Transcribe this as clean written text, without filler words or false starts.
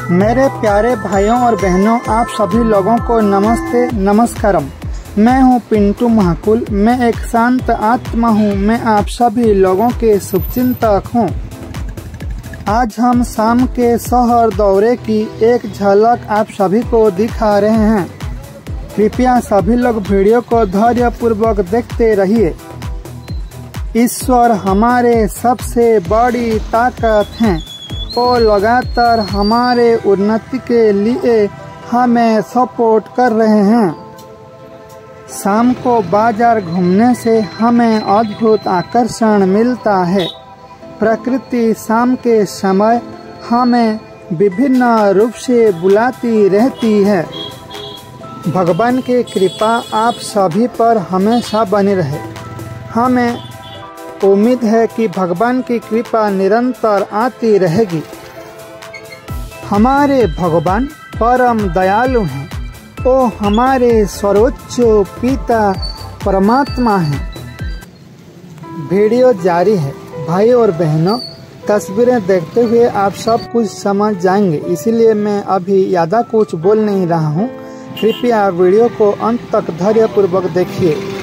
मेरे प्यारे भाइयों और बहनों, आप सभी लोगों को नमस्ते नमस्कारम। मैं हूं पिंटू महाकुल। मैं एक शांत आत्मा हूं। मैं आप सभी लोगों के शुभचिंतक हूं। आज हम शाम के शहर दौरे की एक झलक आप सभी को दिखा रहे हैं। कृपया सभी लोग वीडियो को धैर्यपूर्वक देखते रहिए। ईश्वर हमारे सबसे बड़ी ताकत हैं। वो लगातार हमारे उन्नति के लिए हमें सपोर्ट कर रहे हैं। शाम को बाजार घूमने से हमें अद्भुत आकर्षण मिलता है। प्रकृति शाम के समय हमें विभिन्न रूप से बुलाती रहती है। भगवान की कृपा आप सभी पर हमेशा बनी रहे। हमें उम्मीद है कि भगवान की कृपा निरंतर आती रहेगी। हमारे भगवान परम दयालु हैं। वो हमारे सर्वोच्च पिता परमात्मा हैं। वीडियो जारी है। भाई और बहनों, तस्वीरें देखते हुए आप सब कुछ समझ जाएंगे, इसीलिए मैं अभी ज़्यादा कुछ बोल नहीं रहा हूँ। कृपया वीडियो को अंत तक धैर्यपूर्वक देखिए।